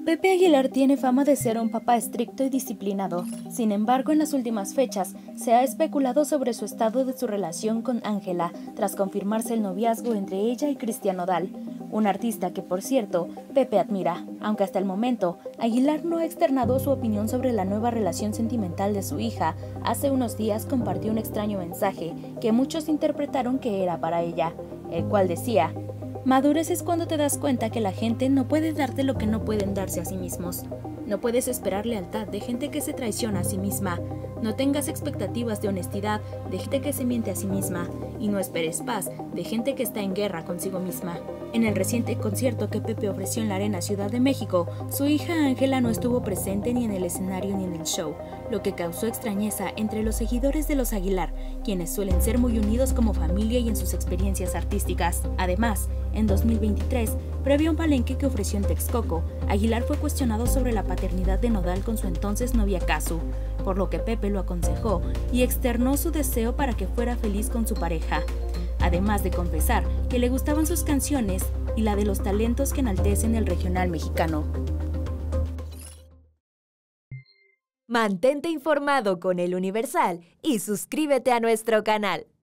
Pepe Aguilar tiene fama de ser un papá estricto y disciplinado. Sin embargo, en las últimas fechas se ha especulado sobre su estado de su relación con Ángela, tras confirmarse el noviazgo entre ella y Cristian Nodal, un artista que, por cierto, Pepe admira, aunque hasta el momento Aguilar no ha externado su opinión sobre la nueva relación sentimental de su hija. Hace unos días compartió un extraño mensaje que muchos interpretaron que era para ella, el cual decía: madurez es cuando te das cuenta que la gente no puede darte lo que no pueden darse a sí mismos. No puedes esperar lealtad de gente que se traiciona a sí misma. No tengas expectativas de honestidad de gente que se miente a sí misma. Y no esperes paz de gente que está en guerra consigo misma. En el reciente concierto que Pepe ofreció en la Arena Ciudad de México, su hija Ángela no estuvo presente ni en el escenario ni en el show, lo que causó extrañeza entre los seguidores de los Aguilar, quienes suelen ser muy unidos como familia y en sus experiencias artísticas. Además, en 2023, previo a un palenque que ofreció en Texcoco, Aguilar fue cuestionado sobre la paternidad de Nodal con su entonces novia Casu, por lo que Pepe lo aconsejó y externó su deseo para que fuera feliz con su pareja, además de confesar que le gustaban sus canciones y la de los talentos que enaltecen el regional mexicano. Mantente informado con El Universal y suscríbete a nuestro canal.